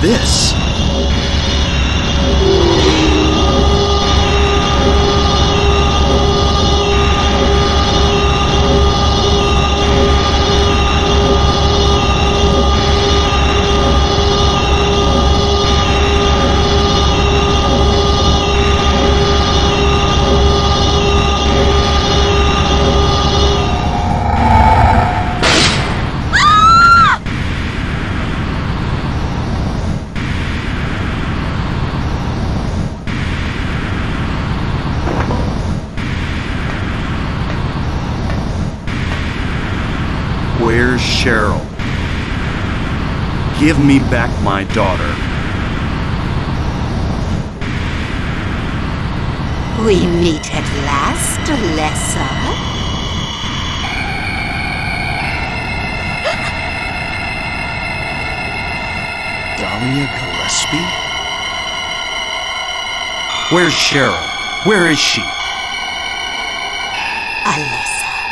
this? Where's Cheryl? Give me back my daughter. We meet at last, Alessa. Dahlia Gillespie? Where's Cheryl? Where is she? Alessa.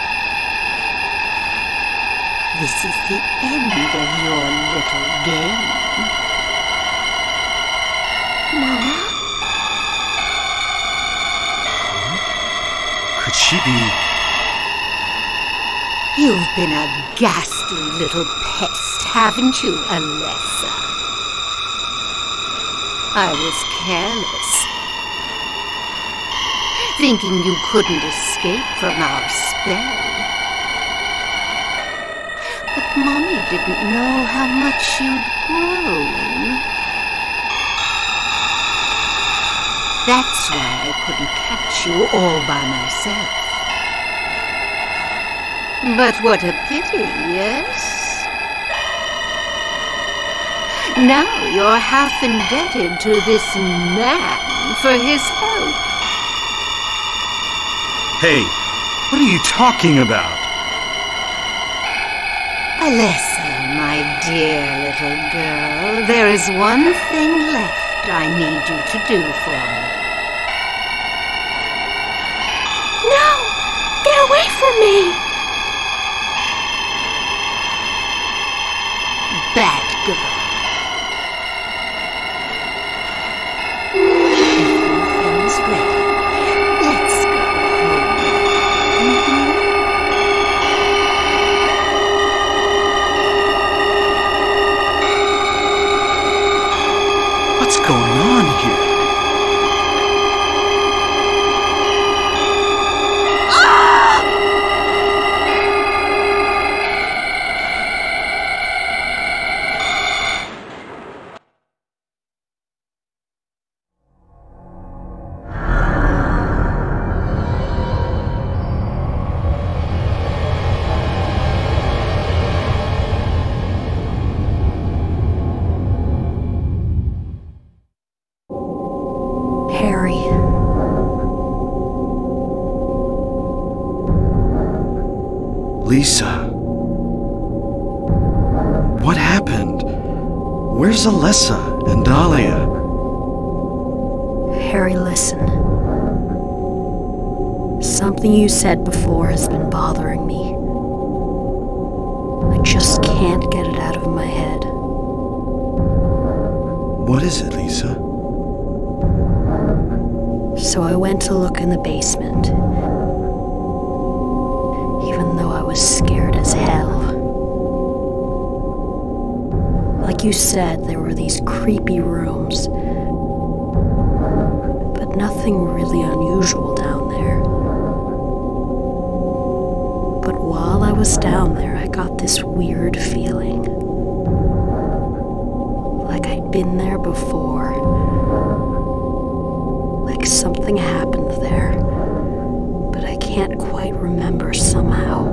This is the end of your little game. Mama? Could she be... You've been a ghastly little pest, haven't you, Alessa? I was careless, thinking you couldn't escape from our spell. But Mommy didn't know how much you'd grown. That's why I couldn't catch you all by myself. But what a pity, yes? Now you're half indebted to this man for his help. Hey, what are you talking about? Alessa, my dear little girl, there is one thing left I need you to do for me. No! Get away from me! Bad girl. Everything's ready. Let's go home. What's going on here? Harry. Lisa. What happened? Where's Alessa and Dahlia? Harry, listen. Something you said before has been bothering me. I just can't get it out of my head. What is it, Lisa? So I went to look in the basement, even though I was scared as hell. Like you said, there were these creepy rooms, but nothing really unusual down there. But while I was down there, I got this weird feeling, like I'd been there before. Like something happened there, but I can't quite remember somehow.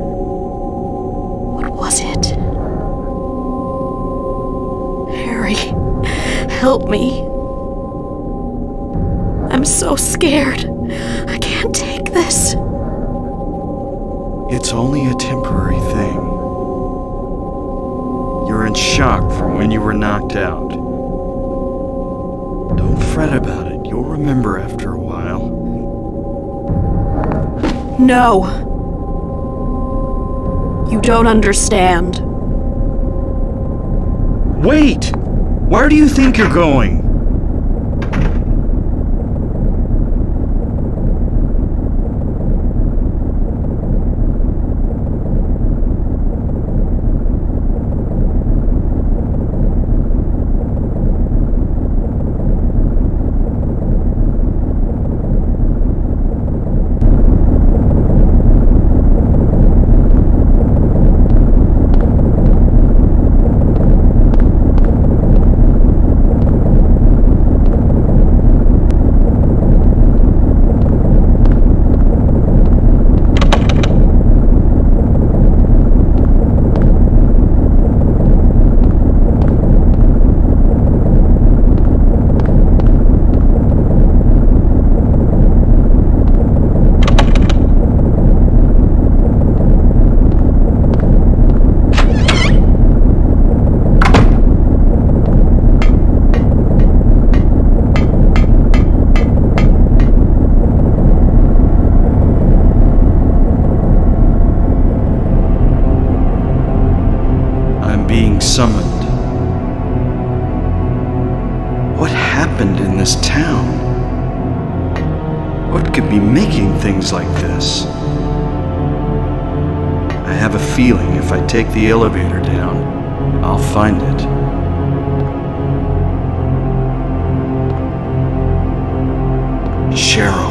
What was it? Harry, help me. I'm so scared. I can't take this. It's only a temporary thing. You're in shock from when you were knocked out. Don't fret about it. You'll remember after a while. No. You don't understand. Wait! Where do you think you're going? Being summoned. What happened in this town? What could be making things like this? I have a feeling if I take the elevator down, I'll find it. Cheryl.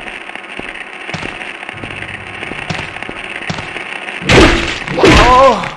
Oh!